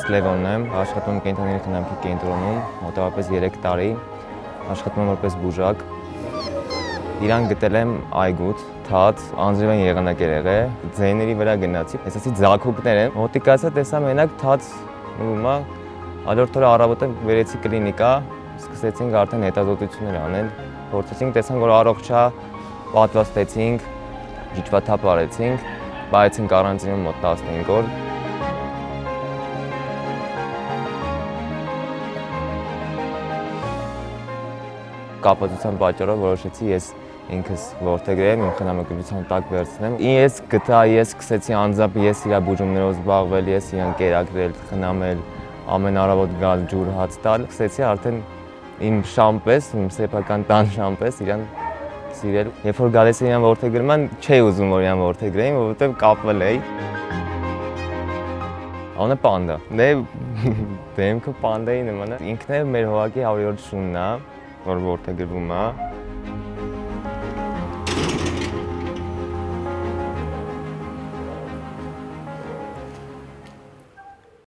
Լևոնն եմ, աշխատում եմ կենդանիների խնամքի կենտրոնում, մոտավորապես 3 տարի, աշխատում եմ որպես բուժակ։ Իրան գտել եմ այգուց, թաց, անձրևային եղանակ էր եղել, ձայների վրա գնացի, այսինքն ձագուկներ են, մոտիկացա տեսա մենակ թաց նույնը, հաջորդ օրը առավոտը վերեցի կլինիկա, սկսեցինք արդեն հետազոտություններ անել, փորձեցինք տեսանք, որ առողջ է, պատվաստեցինք, ջիջվաթափ արեցինք, բայեցինք կարանտինում մոտ 15 օր։ Կապվածության պատճառով որոշեցի ես ինքս որդեգրեմ, իմ խնամակրթության տակ վերցնեմ։ Ես գտա, ես սկսեցի անձամբ ես իր բուժումներով զբաղվել, ես իրան կերակրել, խնամել, ամեն առավոտ գալ ջուր հաց տալ, սկսեցի արդեն իմ շամպես, իմ սեփական տան շամպես իրան սիրել։ Երբ որ գալիս էի իրան որդեգրման, չէի ուզում որ իրան որդեգրեին, որովհետև կապվել էի։ Անունը Պանդա։ Դեմքը պանդայի նման է։ Ինքն էլ մեր հողակի 100-րդ շունն է, որ որդեգրվում է։